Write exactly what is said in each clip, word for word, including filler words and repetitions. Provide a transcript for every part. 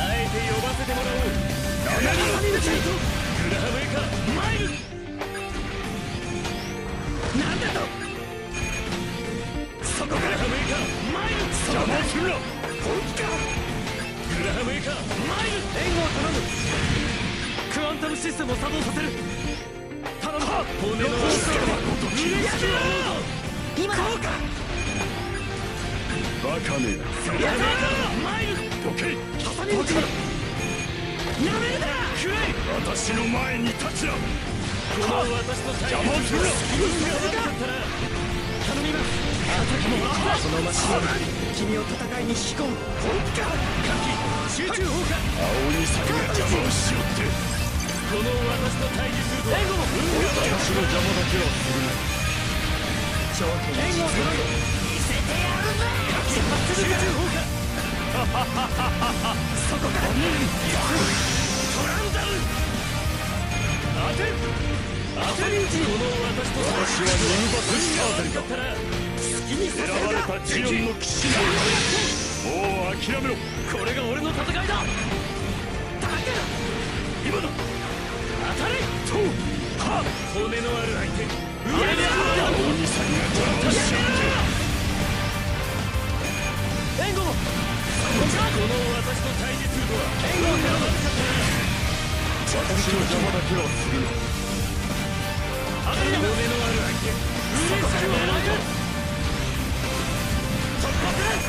えて呼ばせてもらおう。何を挟み撃ちグラハムエかマイル。なんだとそこからグラハムエかマイル。邪魔をするな。本気か。グラハムエかマイル。援護を頼む。クアンタムシステムを作動させる。頼む。骨の大きさは嬉しく思うぞ。今こうか。バカめ。グラハムエかマイル。どけ。挟み撃ちやめるな。くらい。私の前に立ちな。この私の邪魔をするな。頼みます。このマシン君を戦いに引き込む。本気か。集中砲火。青鬼さんが邪魔をしよって。この私と対峙すると援護も私の邪魔だけはするな。頂点援護をする。見せてやるぞ。集中砲火。そこからトランザル。当てる。当てるうちにこの私と私は入幕したあたりか。好きに選ばれたジオンの騎士だ。もう諦めろ。これが俺の戦いだ。だけだ今だ。当たれとは骨のある相手。上である青鬼さんが邪魔しちゃって援護もこの私と対峙するとは援護を頼む。私の邪魔だけはするな。骨のある相手。嬉しく思う。突破する。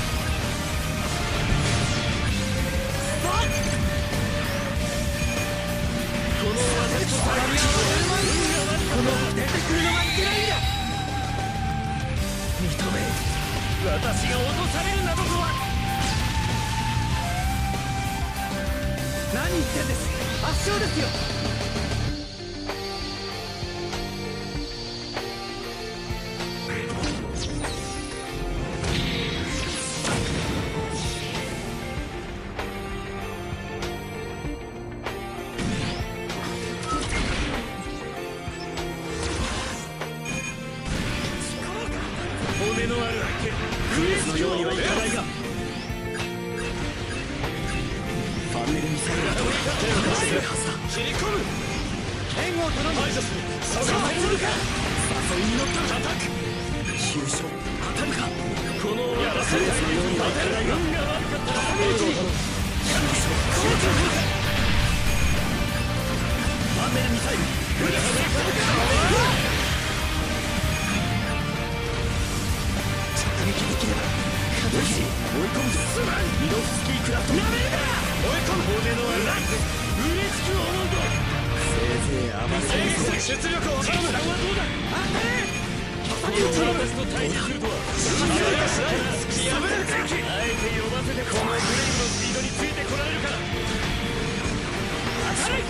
この私と対峙するとはこの出てくるのがいけないんだ。認め私が落とされるなどとは。何言ってんです。圧勝ですよ。骨のある相手。クエスのようにはいかないがファンネルミサイルが手を出してくるはずだ。切り込む。援護を頼む。排除する。そうか。誘いに乗った叩く。急所当たるか。この私のようにはいかないが運が悪かったら援護を頼む。急所こうか。ファンネルミサイルグラハムエか。直撃できれば追い込むぞ。ミドフスキークラフト。なめるな。追い込む。骨のある相手。嬉しく思うぞ。せいぜい暴れて出力を頼む。はどうだ。当たれ。挟み撃ち。私と対峙するとは突き破るか。あえて呼ばせてこのブレイブのスピードについてこられるか。当たれ。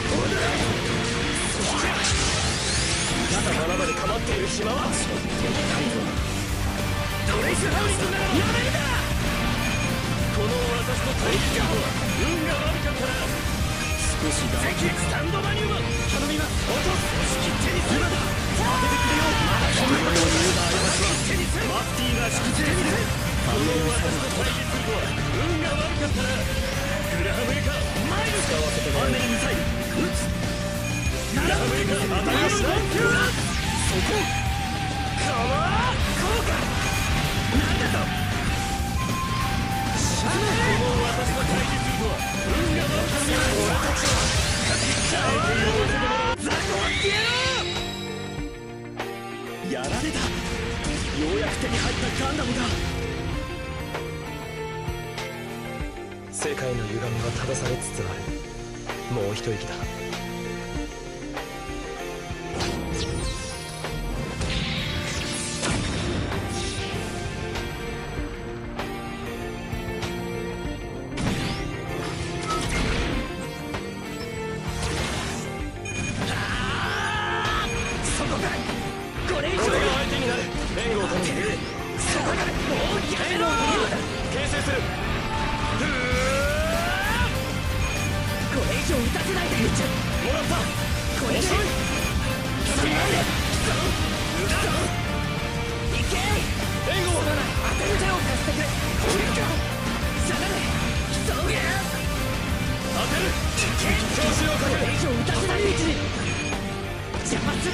肩の穴まで構っている暇はちょっと痛いぞ。ドレイスハウリングならやめるな。この私と対峙するとは運が悪かったな。少しだけスタンドマニューバー頼みます。落とす。引き手にする。当ててくれよ。まだこのように言うな。引き手にする。マスティーが引き手にする。この私と対峙するとは運が悪かったな。グラハムエかマイル。使わせてもらう。ファンネルミサイル撃つ。グラハムエか当たりはしない。そこかわこうか。なんだと。沈め。この私と対峙するとは運が悪かったな。俺たちはあえて呼ばせてもらう。ザコってやろう。やられた。ようやく手に入ったガンダムが。世界の歪みは正されつつある。もう一息だ。これ以上が相手になる。援護を頼む。そこだ。もうやめろ。形成する。これ以上打たせないで。もらった。これ以上いけ。援護を当てる手を貸してくれ。これか。下がれ。急げ。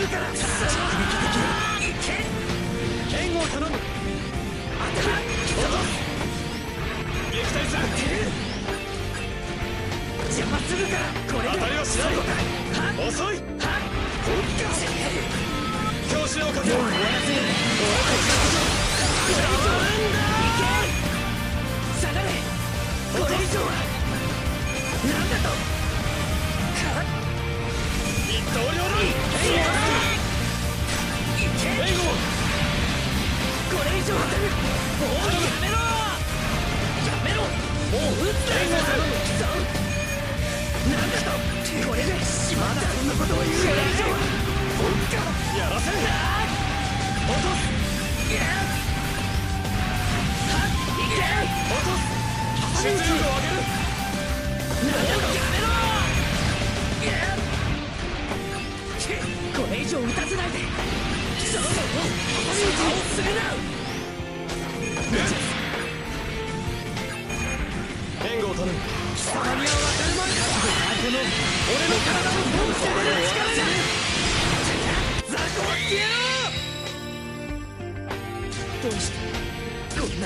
から直撃できる。援護を頼む。当てる。撃退する。邪魔するからこれで当たりはしない。遅い。教師をかける。終わらせる。俺たちのこと変わるんだ。いけ。下がれ。これ以上は何だと。一刀両断。いけ。援護。これ以上はおいやめろ。やめろ。もう撃つな。援護頼む。なんだと。これでまだそんなことを言う。これ以上はやらせん。落とす。いけ。落とす。出力を上げる。なんだと。やめろ。これ以上撃たせないで。そろそろ旗打ちをするな。援護を頼む。貴様には分かるまいか。この俺の体を本気で出る力じゃ。ザコってやろう。どうしてこんな。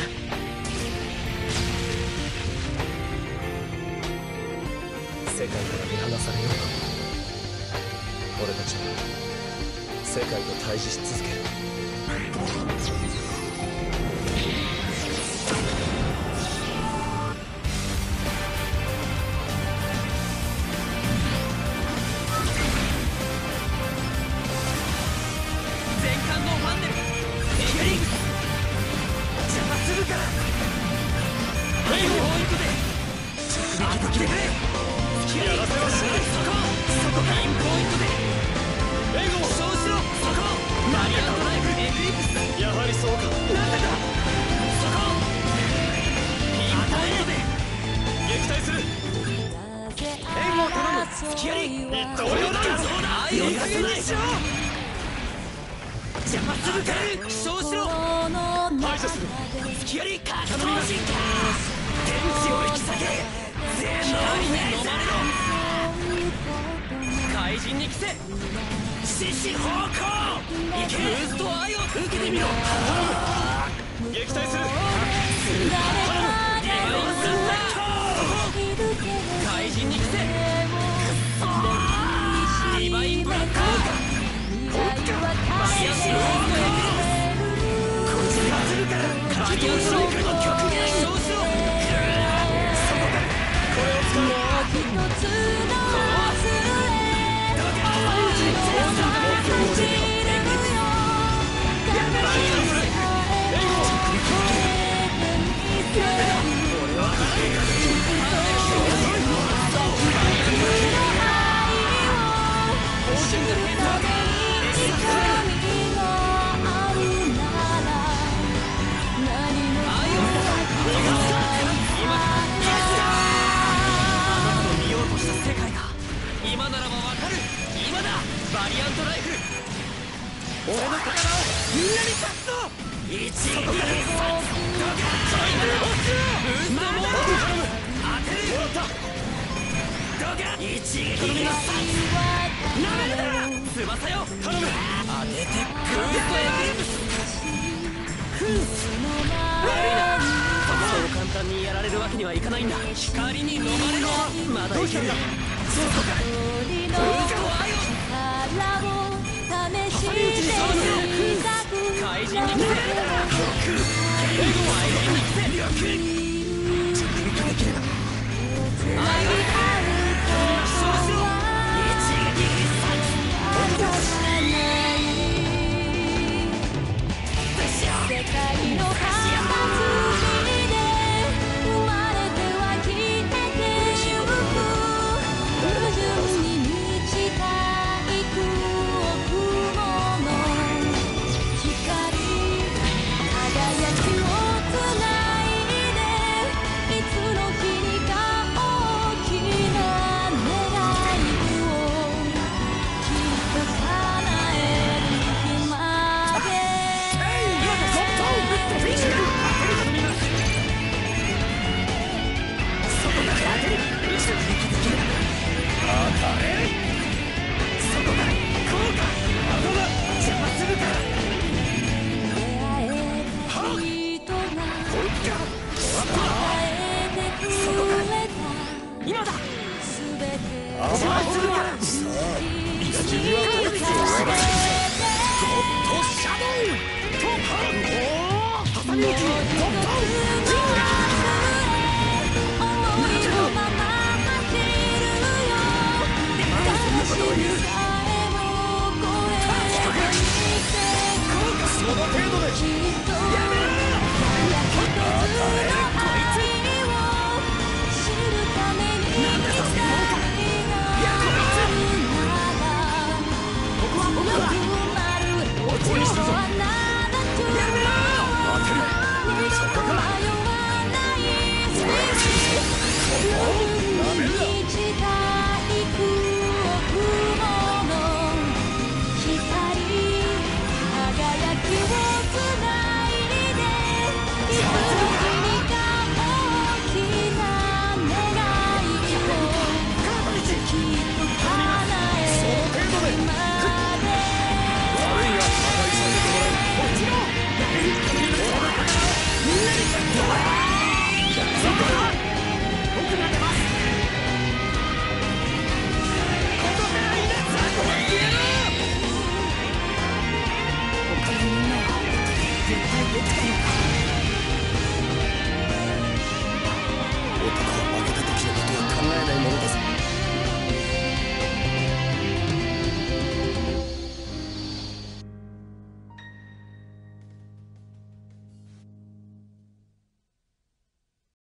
世界から見放されようか。俺たちは世界と対峙し続ける。 いつの日にか大きみゆき突破。その程度でやめろ。他のみんなは絶対できたのか。